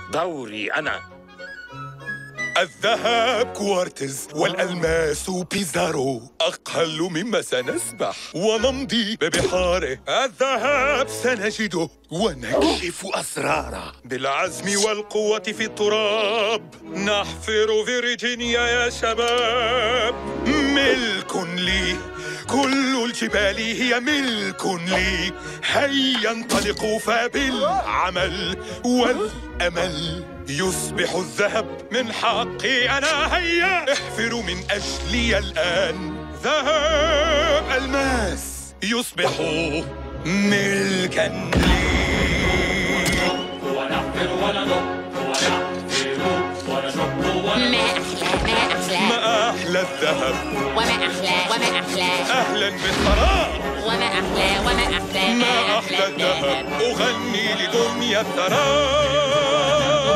دوري أنا. الذهب كوارتز والألماس بيزارو، أقل مما سنسبح ونمضي ببحاره. الذهب سنجده ونكشف أسراره. بالعزم والقوة في التراب نحفر فيرجينيا يا شباب. ملك لي، كل الجبال هي ملك لي. هيا انطلقوا فبالعمل والأمل يصبح الذهب من حقي أنا. هيا احفروا من أجلي الآن. ذهب ألماس يصبح ملكاً لي. ونحفر ونضب ونحفر ونشق ما أحلى الذهب وما أحلى أهلاً بالثراء. وما أحلى ما أحلى الذهب أغني لدنيا الثراء.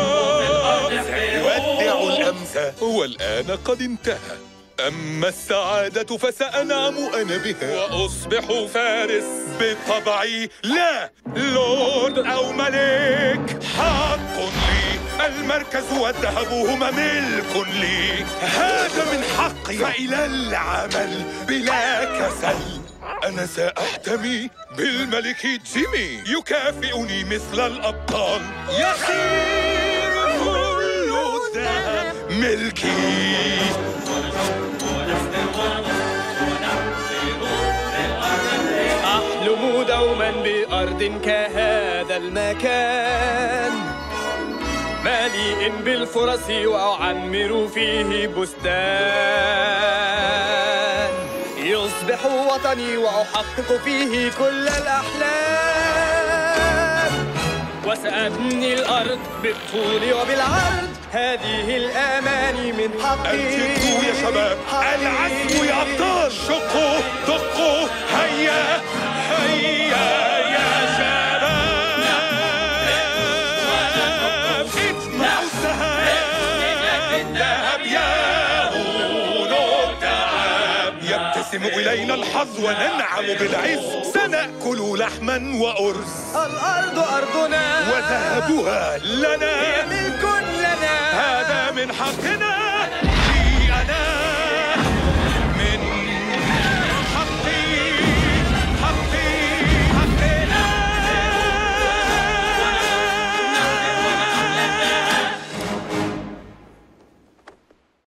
يودع الأمس والآن قد انتهى. أما السعادة فسأنعم أنا بها وأصبح فارس بطبعي. لا لورد أو ملك، حق لي. المركز والذهب هما ملك لي. هذا من حقي، فإلى العمل بلا كسل. أنا سأحتمي بالملك جيمي، يكافئني مثل الأبطال. يصير كل الذهب ملكي. أحلم دوما بأرض كهذا المكان، مليء بالفرص وأعمر فيه بستان. يصبح وطني وأحقق فيه كل الأحلام، وسأبني الأرض بالطول وبالعرض. هذه الأماني من حقي. الجد يا شباب، العزم يا أبطال. شقوا دقوا هيا هيا يا شباب. اجمعوا الذهب يهون التعب. يبتسم إلينا الحظ وننعم بالعز. سنأكل لحما وأرز. الأرض أرضنا وذهبها لنا. هي ملك لنا. هذا من حقنا.